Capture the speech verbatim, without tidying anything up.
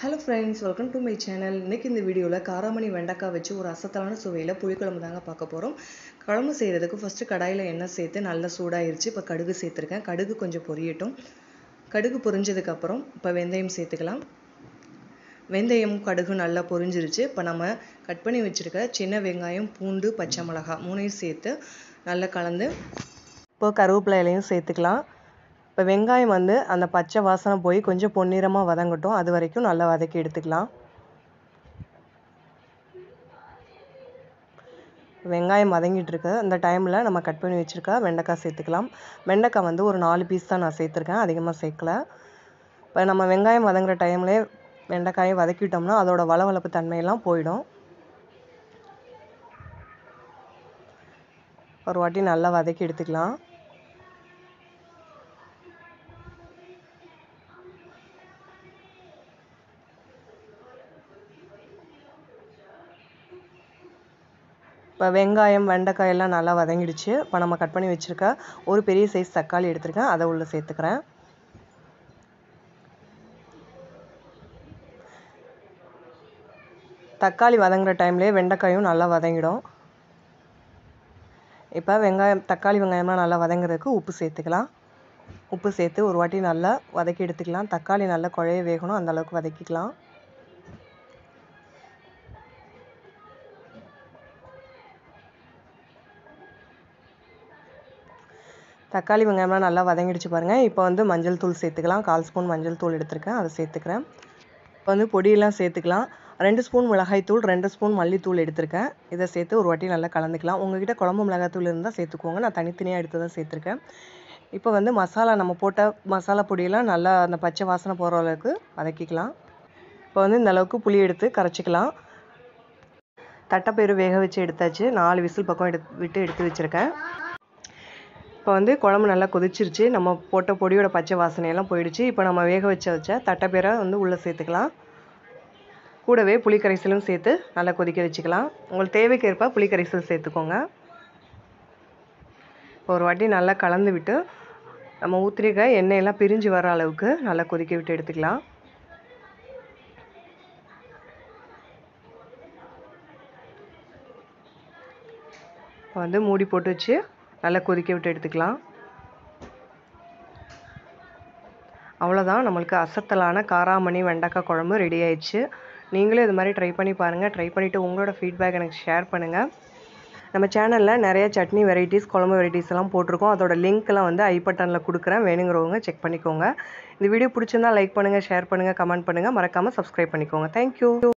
Hello friends, welcome to my channel. இன்னைக்கு இந்த வீடியோல காராமணி வெண்டைக்காய் வச்சு ஒரு அசத்தலான சுவையில புளிக்குழம்பு தாங்க பார்க்க போறோம். குழம்பு செய்யிறதுக்கு ஃபர்ஸ்ட் கடாயில எண்ணெய் சேர்த்து நல்லா சூடாயிருச்சு. இப்ப கடுகு சேர்த்திருக்கேன். கடுகு கொஞ்சம் பொரியட்டும். கடுகு பொரிஞ்சதுக்கு அப்புறம் இப்ப வெந்தயம் சேர்த்துக்கலாம். வெந்தயம் கடுகு நல்லா பொரிஞ்சிருச்சு. இப்ப நம்ம கட் பண்ணி வச்சிருக்க சின்ன வெங்காயம், பூண்டு, பச்சை மிளகாய் மூணையும் சேர்த்து நல்லா கலந்து இப்போ கருவேப்பிலை இலையும் சேர்த்துக்கலாம். இப்போ வெங்காயம் வந்து அந்த பச்சை வாசனை போய் கொஞ்சம் பொன்னிறமாக வதங்கட்டும். அது வரைக்கும் நல்லா வதக்கி எடுத்துக்கலாம். வெங்காயம் வதங்கிட்டு இருக்கு. அந்த டைமில் நம்ம கட் பண்ணி வச்சுருக்க வெண்டைக்காய் சேர்த்துக்கலாம். வெண்டைக்காய் வந்து ஒரு நாலு பீஸ் தான் நான் சேர்த்துருக்கேன், அதிகமாக சேர்க்கல. இப்போ நம்ம வெங்காயம் வதங்குற டைம்லேயே வெண்டைக்காயை வதக்கிட்டோம்னா அதோட வளவளப்பு தன்மையெல்லாம் போயிடும். ஒரு வாட்டி நல்லா வதக்கி எடுத்துக்கலாம். இப்போ வெங்காயம் வெண்டைக்காய் எல்லாம் நல்லா வதங்கிடுச்சு. இப்போ நம்ம கட் பண்ணி வச்சுருக்க ஒரு பெரிய சைஸ் தக்காளி எடுத்துருக்கேன், அதை உள்ளே சேர்த்துக்கிறேன். தக்காளி வதங்குற டைம்லேயே வெண்டைக்காயும் நல்லா வதங்கிடும். இப்போ வெங்காயம் தக்காளி வெங்காயம்லாம் நல்லா வதங்குறதுக்கு உப்பு சேர்த்துக்கலாம். உப்பு சேர்த்து ஒரு வாட்டி நல்லா வதக்கி எடுத்துக்கலாம். தக்காளி நல்லா குழைய வேகணும், அந்தளவுக்கு வதக்கிக்கலாம். தக்காளி வெங்காயம்லாம் நல்லா வதங்கிடுச்சு பாருங்கள். இப்போ வந்து மஞ்சள் தூள் சேர்த்துக்கலாம். கால் ஸ்பூன் மஞ்சள் தூள் எடுத்துருக்கேன், அதை சேர்த்துக்கிறேன். இப்போ வந்து பொடியெல்லாம் சேர்த்துக்கலாம். ரெண்டு ஸ்பூன் மிளகாய் தூள், ரெண்டு ஸ்பூன் மல்லித்தூள் எடுத்திருக்கேன். இதை சேர்த்து ஒரு வாட்டி நல்லா கலந்துக்கலாம். உங்கள்கிட்ட குழம்பு மிளகாய் தூள் இருந்தால் சேர்த்துக்கோங்க, நான் தனித்தனியாக எடுத்து தான் சேர்த்துருக்கேன். இப்போ வந்து மசாலா நம்ம போட்ட மசாலா பொடியெல்லாம் நல்லா அந்த பச்சை வாசனை போகிற அளவுக்கு வதக்கிக்கலாம். இப்போ வந்து இந்த அளவுக்கு புளி எடுத்து கரைச்சிக்கலாம். தட்டைப்பயிறு வேக வச்சு எடுத்தாச்சு. நாலு விசில் பக்கம் எடுத்து விட்டு எடுத்து வச்சுருக்கேன். இப்போ வந்து குழம்பு நல்லா கொதிச்சிருச்சு. நம்ம போட்ட பொடியோட பச்சை வாசனையெல்லாம் போயிடுச்சு. இப்போ நம்ம வேக வச்ச வச்ச தட்டைப்பயிரை வந்து உள்ளே சேர்த்துக்கலாம். கூடவே புளிக்கரைசலும் சேர்த்து நல்லா கொதிக்க வச்சுக்கலாம். உங்களுக்கு தேவைக்கேற்ப புளிக்கரைசல் சேர்த்துக்கோங்க. ஒரு வாட்டி நல்லா கலந்து விட்டு நம்ம ஊற்றிருக்க எண்ணெயெல்லாம் பிரிஞ்சு வர அளவுக்கு நல்லா கொதிக்க விட்டு எடுத்துக்கலாம். இப்போ வந்து மூடி போட்டு வச்சு நல்லா கொதிக்க விட்டு எடுத்துக்கலாம். அவ்வளோதான், நம்மளுக்கு அசத்தலான காராமணி வெண்டைக்காய் குழம்பு ரெடி ஆயிடுச்சு. நீங்களும் இது மாதிரி ட்ரை பண்ணி பாருங்கள். ட்ரை பண்ணிவிட்டு உங்களோட ஃபீட்பேக் எனக்கு ஷேர் பண்ணுங்கள். நம்ம சேனலில் நிறைய சட்னி வெரைட்டிஸ், குழம்பு வெரைட்டிஸ் எல்லாம் போட்டிருக்கோம். அதோட லிங்க்லாம் வந்து ஐ பட்டனில் கொடுக்குறேன், வேணுங்கிறவங்க செக் பண்ணிக்கோங்க. இந்த வீடியோ பிடிச்சிருந்தா லைக் பண்ணுங்கள், ஷேர் பண்ணுங்கள், கமெண்ட் பண்ணுங்கள். மறக்காமல் சப்ஸ்கிரைப் பண்ணிக்கோங்க. தேங்க்யூ.